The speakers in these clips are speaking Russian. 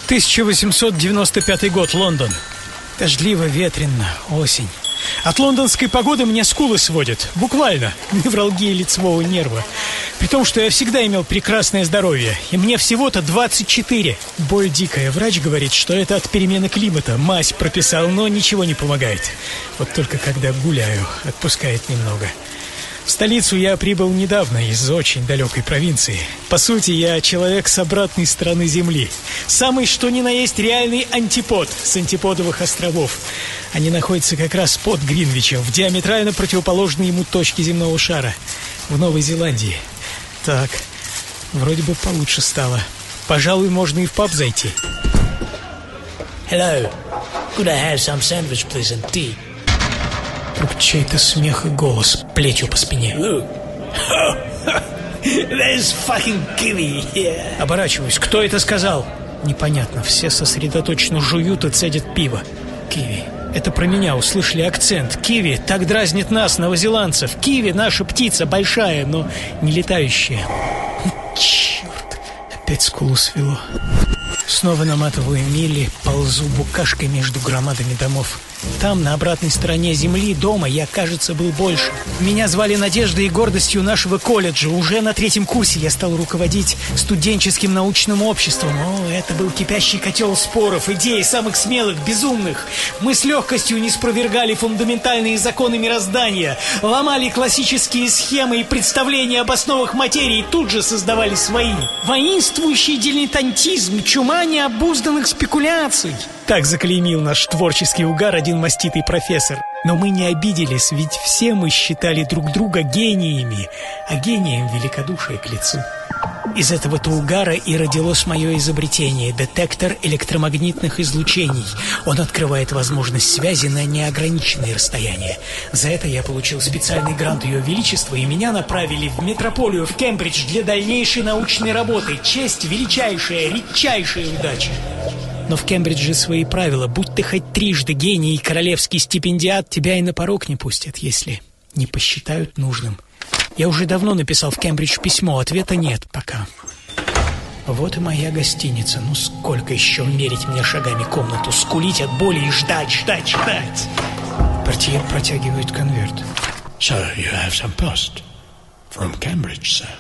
1895 год, Лондон. Дождливо, ветрено, осень. От лондонской погоды мне скулы сводят. Буквально. Невралгия лицевого нерва. При том, что я всегда имел прекрасное здоровье. И мне всего-то 24. Боль дикая. Врач говорит, что это от перемены климата. Мазь прописал, но ничего не помогает. Вот только когда гуляю, отпускает немного. В столицу я прибыл недавно из очень далекой провинции. По сути, я человек с обратной стороны Земли. Самый что ни на есть реальный антипод с антиподовых островов. Они находятся как раз под Гринвичем, в диаметрально противоположной ему точке земного шара, в Новой Зеландии. Так, вроде бы получше стало. Пожалуй, можно и в паб зайти. Hello. Could I have some sandwich, please, and tea? Вдруг чей-то смех и голос плетью по спине. There's fucking kiwi here. Оборачиваюсь. Кто это сказал? Непонятно. Все сосредоточенно жуют и цедят пиво. Киви. Это про меня. Услышали акцент. Киви так дразнит нас, новозеландцев. Киви наша птица, большая, но не летающая. Черт. Опять скулу свело. Снова наматываю мили, ползу букашкой между громадами домов. Там, на обратной стороне земли, дома, я, кажется, был больше. Меня звали надеждой и гордостью нашего колледжа. Уже на 3-м курсе я стал руководить студенческим научным обществом. О, это был кипящий котел споров, идей самых смелых, безумных. Мы с легкостью не спровергали фундаментальные законы мироздания, ломали классические схемы и представления об основах материи, тут же создавали свои. Воинствующий дилетантизм, чума необузданных спекуляций. Так заклеймил наш творческий угар один маститый профессор. Но мы не обиделись, ведь все мы считали друг друга гениями, а гением великодушие к лицу. Из этого-то угара и родилось мое изобретение – детектор электромагнитных излучений. Он открывает возможность связи на неограниченные расстояния. За это я получил специальный грант Ее Величества, и меня направили в метрополию, в Кембридж для дальнейшей научной работы. Честь величайшая, редчайшая удача. Но в Кембридже свои правила. Будь ты хоть трижды гений и королевский стипендиат, тебя и на порог не пустят, если не посчитают нужным. Я уже давно написал в Кембридж письмо, ответа нет пока. Вот и моя гостиница. Ну сколько еще мерить мне шагами комнату, скулить от боли и ждать. Портье протягивает конверт. So you have some post from Cambridge, sir.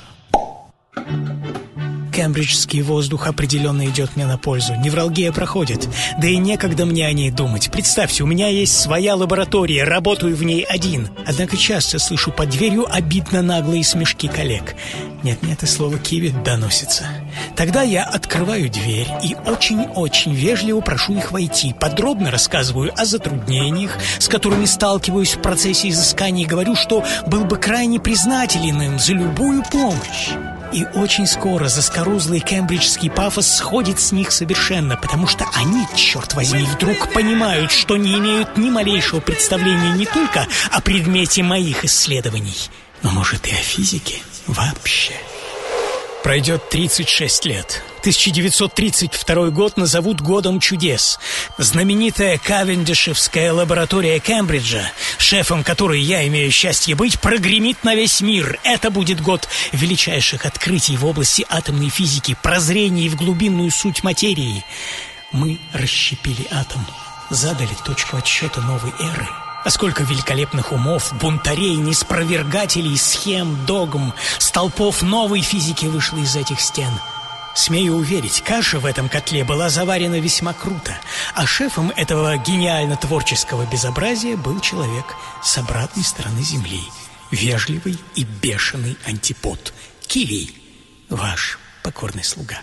Кембриджский воздух определенно идет мне на пользу. Невралгия проходит. Да и некогда мне о ней думать. Представьте, у меня есть своя лаборатория, работаю в ней один. Однако часто слышу под дверью обидно наглые смешки коллег. Нет-нет, и слово «киви» доносится. Тогда я открываю дверь и очень-очень вежливо прошу их войти. Подробно рассказываю о затруднениях, с которыми сталкиваюсь в процессе изысканий, и говорю, что был бы крайне признателен им за любую помощь. И очень скоро заскорузлый кембриджский пафос сходит с них совершенно, потому что они, черт возьми, вдруг понимают, что не имеют ни малейшего представления не только о предмете моих исследований, но, может, и о физике вообще. Пройдет 36 лет. 1932 год назовут годом чудес. Знаменитая Кавендишевская лаборатория Кембриджа, шефом которой я имею счастье быть, прогремит на весь мир. Это будет год величайших открытий в области атомной физики, прозрений в глубинную суть материи. Мы расщепили атом, задали точку отсчета новой эры. А сколько великолепных умов, бунтарей, неспровергателей, схем, догм, столпов новой физики вышло из этих стен. Смею уверить, каша в этом котле была заварена весьма круто, а шефом этого гениально-творческого безобразия был человек с обратной стороны Земли, вежливый и бешеный антипод. Киви, ваш покорный слуга.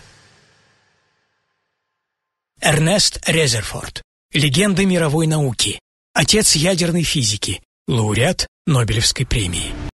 Эрнест Резерфорд. Легенда мировой науки. Отец ядерной физики, лауреат Нобелевской премии.